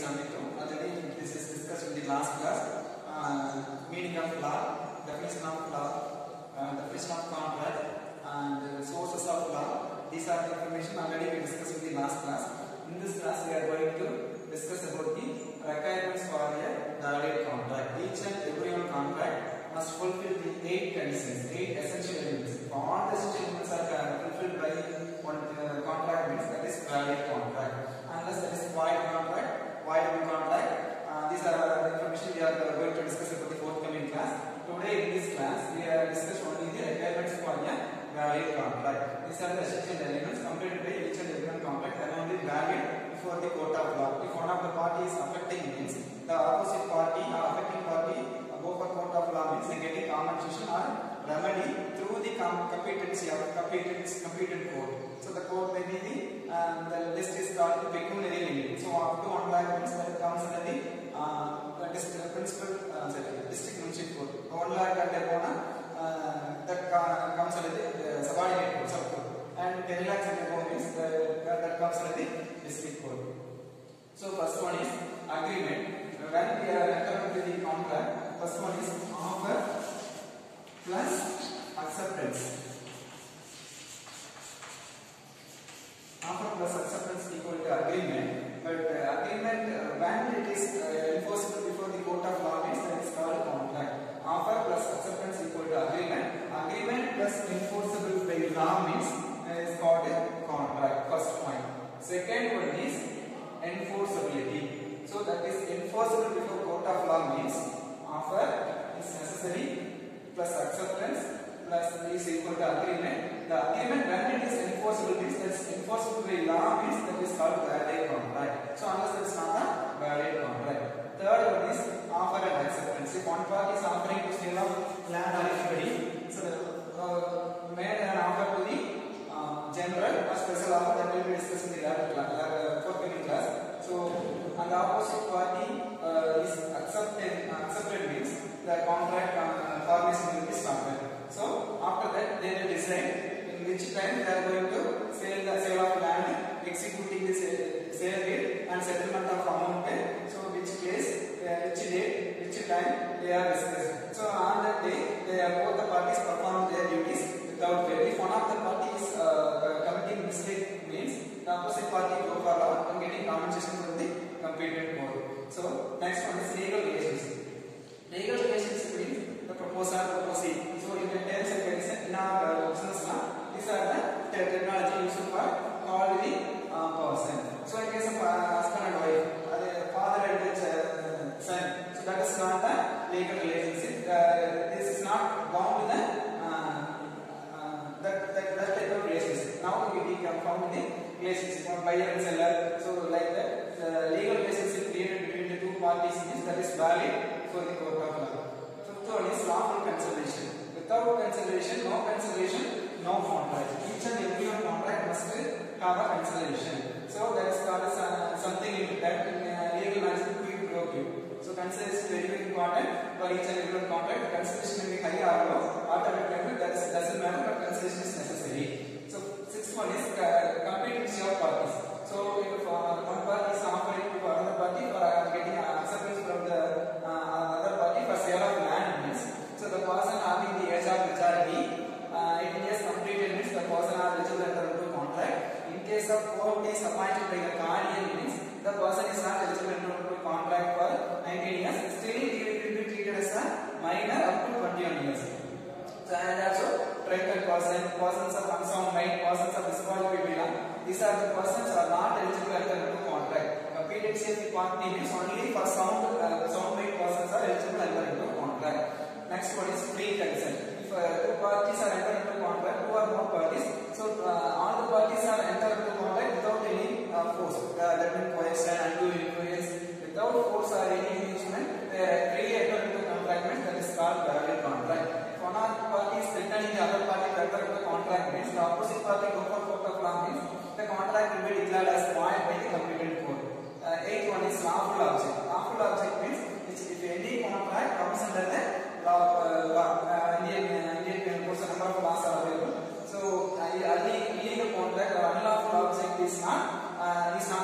Already this is discussed in the last class. Meaning of law, definition of law, definition of contract, and sources of law. These are the information already we discussed in the last class. In this class, we are going to discuss about the requirements for a valid contract. Each and every one contract must fulfill the 8 conditions, 8 essential elements. If all the essential elements are fulfilled by one contract, means that is valid contract. Unless that is void contract, voidable contract. These are the information we are going to discuss about the forthcoming class. Today in this class, we are discussing only the requirements for a valid contract. These are the essential elements completed by each and every one contract and only valid before the court of law. If one of the parties affecting means the opposite party or affecting party go for court of law means they get a compensation or remedy through the competency of competent court. So the court may be the list is called the pecuniary limit. So up to 1 lakh means that comes under the district municipal court. 1 lakh and above that comes under the subordinate court, sub-court. And 10 lakhs and above means that comes under the district court. So first one is agreement. When we are entering into the contract, first one is offer plus acceptance. Offer plus acceptance equal to agreement. But agreement when it is enforceable before the court of law means that is called contract. Offer plus acceptance equal to agreement. Agreement plus enforceable by law means is called a contract. First point. Second one is enforceability. So that is enforceable before court of law means offer is necessary plus acceptance plus is equal to agreement. The agreement when it is enforceable means that is enforceable by law means that is called valid contract. So unless that is not a valid contract. Third one is offer and acceptance. If one party is offering to sell off land or anybody, so made an offer to the general or special offer that will be discussed in the forthcoming class. So and the opposite party is accepted means the contract formation will be started. So after that they will decide in which time they are going to sale of land, executing the sale deed and settlement of amount paid. So which place, which date, which time they are discussed. So on that day they are both the parties perform their duties without fail. If one of the parties committing mistake means the opposite party go for law and getting compensation from the competent court. So next one is legal relationship. Legal relationship means the proposer proposee. So in the terms and conditions in our business law, these are the terminology used for call the person. So in case of husband and wife, father and son, so that is not the legal relationship. This is not bound with that type of relationship. Now we can found the relationship of buyer and seller. So like that, the legal relationship created between the two parties means that is valid for the court of law. Fifth one is lawful cancellation. Without cancellation, no contract. Each and every one contract must have a cancellation. So that is called something in that in legal management quid pro quo. So cancellation is very important for each and every one contract. Cancellation may be high or low, automatically that doesn't matter, but cancellation is necessary. So sixth one is competency of parties. So if one party is offering to another party for getting acceptance from the other party for sale of land means, so the person having the age of majority, 18 years completed means the person are eligible under the contract. In case of court is appointed by the guardian means the person is not eligible under the contract for 19 years. Still he will be treated as a minor up to 21 years. So and also drunken persons of unsound mind, persons of disqualified belong. These are the persons who are not eligible under the contract. Competency of the party means only for sound mind persons are eligible under the contract. Next one is free consent. If two parties are entered into contract, two or more parties, so all the parties are entered into contract without any force. That means coercion, undue influence, without force or any inducement, they are freely entered into contract means that is called valid contract. If one of the parties threatening the other party to enter into contract means the opposite party go for court of law means the contract will be declared as void by the competent court. Eighth one is lawful object. Lawful object means if any contract comes under the Indian courts, number of laws are available. So illegal contract or unlawful object is not